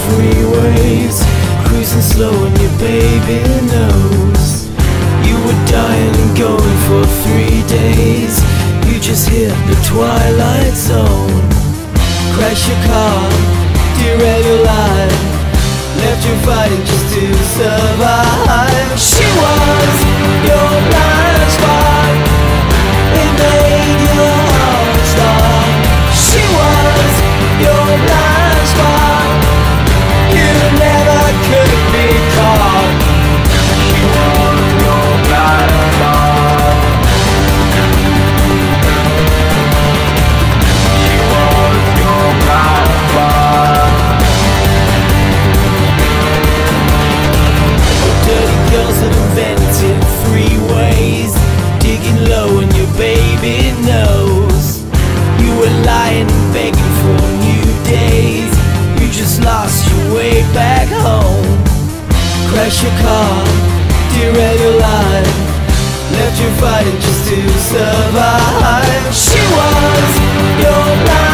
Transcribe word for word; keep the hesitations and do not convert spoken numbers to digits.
freeways, cruising slow and your baby knows. You were dying and going for three days. You just hit the twilight zone. Crash your car, derail your life, left you fighting just to survive. She was your blind spot, it made your heart stop. She was your blind spot, you never could be caught. She was your blind spot. She was your blind spot. Dirty girls have invented freeways, digging low and your baby knows. You were lying and begging for new days. You just lost your way back home. Crash your car, derail your life, left you fighting just to survive. She was your life.